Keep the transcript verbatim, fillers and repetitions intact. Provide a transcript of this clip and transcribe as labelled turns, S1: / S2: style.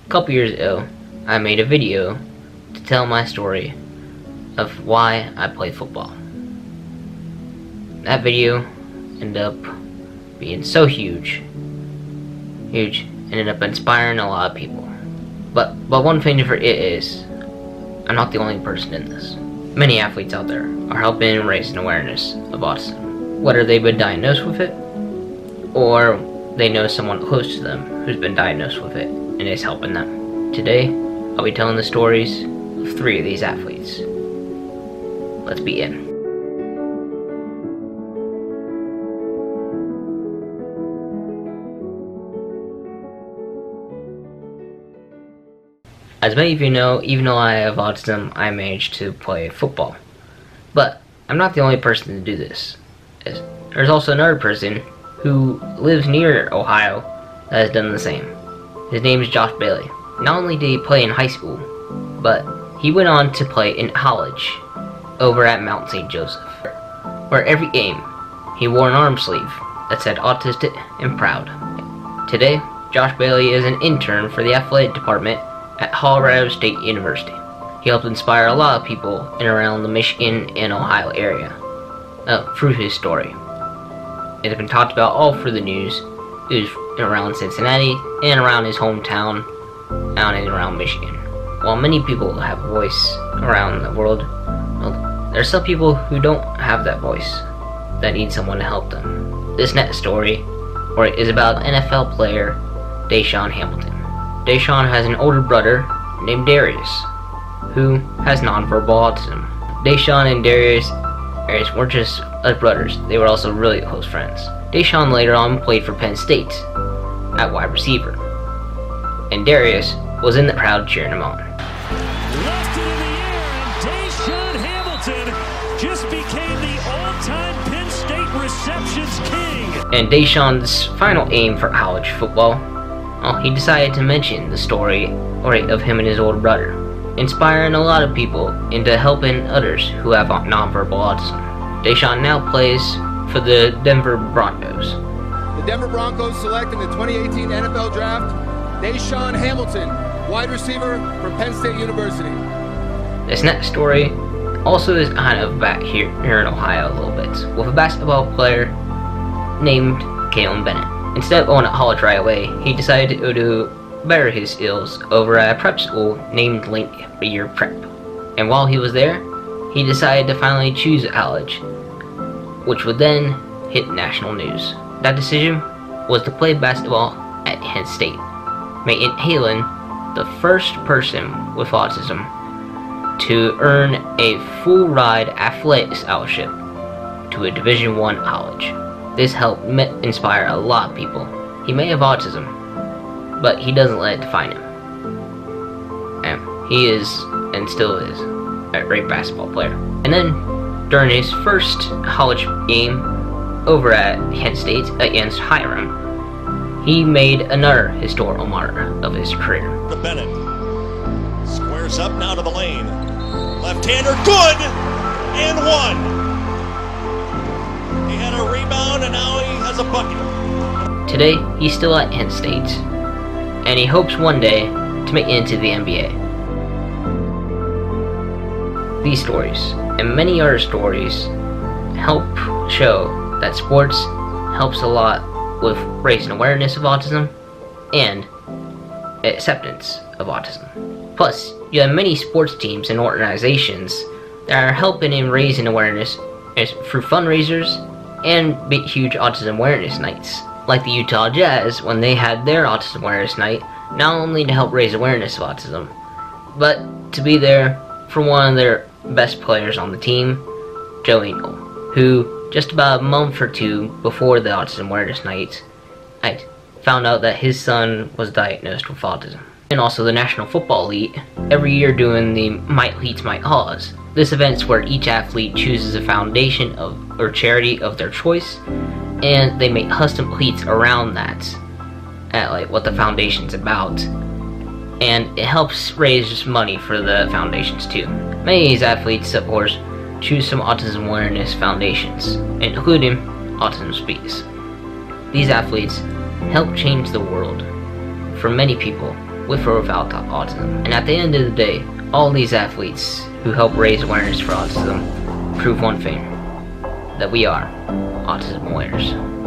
S1: A couple years ago, I made a video to tell my story of why I play football. That video ended up being so huge, huge, ended up inspiring a lot of people. But, but one thing for it is, I'm not the only person in this. Many athletes out there are helping raise an awareness of autism, whether they've been diagnosed with it, or they know someone close to them who's been diagnosed with it and is helping them. Today, I'll be telling the stories of three of these athletes. Let's begin. As many of you know, even though I have autism, I managed to play football. But I'm not the only person to do this. There's also another person who lives near Ohio that has done the same. His name is Josh Bailey. Not only did he play in high school, but he went on to play in college over at Mount Saint Joseph, where every game he wore an arm sleeve that said autistic and proud. Today, Josh Bailey is an intern for the athletic department at Colorado State University. He helped inspire a lot of people in around the Michigan and Ohio area uh, through his story. It has been talked about all through the news. It was around Cincinnati and around his hometown, out and around Michigan. While many people have a voice around the world, well, there are some people who don't have that voice, that need someone to help them. This next story is about N F L player Deshaun Hamilton. Deshaun has an older brother named Darius, who has nonverbal autism. Deshaun and Darius, Darius weren't just as brothers, they were also really close friends. Deshaun later on played for Penn State at wide receiver, and Darius was in the crowd cheering him on.
S2: Left it in the air, and Deshaun Hamilton just became the all-time Penn State receptions king.
S1: And Deshaun's final aim for college football, well, he decided to mention the story of him and his older brother, inspiring a lot of people into helping others who have nonverbal autism. Deshaun now plays for the Denver Broncos.
S3: The Denver Broncos select in the twenty eighteen N F L Draft Deshaun Hamilton, wide receiver for Penn State University.
S1: This next story also is kind of back here, here in Ohio a little bit, with a basketball player named Kalen Bennett. Instead of going to college right away, he decided to go to better his skills over at a prep school named Link Year Prep. And while he was there, he decided to finally choose a college, which would then hit national news. That decision was to play basketball at Penn State, making Halen the first person with autism to earn a full-ride athletic scholarship to a Division One college. This helped inspire a lot of people. He may have autism, but he doesn't let it define him. And he is, and still is, a great basketball player. And then, during his first college game over at Penn State against Hiram, he made another historical mark of his career.
S4: The Bennett squares up now to the lane. Left-hander, good, and one. He had a rebound, and now he has a bucket.
S1: Today, he's still at Penn State, and he hopes one day to make it into the N B A. These stories, and many other stories, help show that sports helps a lot with raising awareness of autism and acceptance of autism. Plus, you have many sports teams and organizations that are helping in raising awareness through fundraisers and big huge autism awareness nights, like the Utah Jazz when they had their autism awareness night, not only to help raise awareness of autism, but to be there for one of their best players on the team, Joe Engel, who just about a month or two before the autism awareness night, I found out that his son was diagnosed with autism. And also the National Football League, every year doing the Might Leads Might Cause. This event's where each athlete chooses a foundation of or charity of their choice, and they make custom cleats around that, at like what the foundation's about, and it helps raise money for the foundations too. Many of these athletes, of course, choose some autism awareness foundations, including Autism Speaks. These athletes help change the world for many people with or without autism. And at the end of the day, all these athletes who help raise awareness for autism prove one thing, that we are Autism Warriors.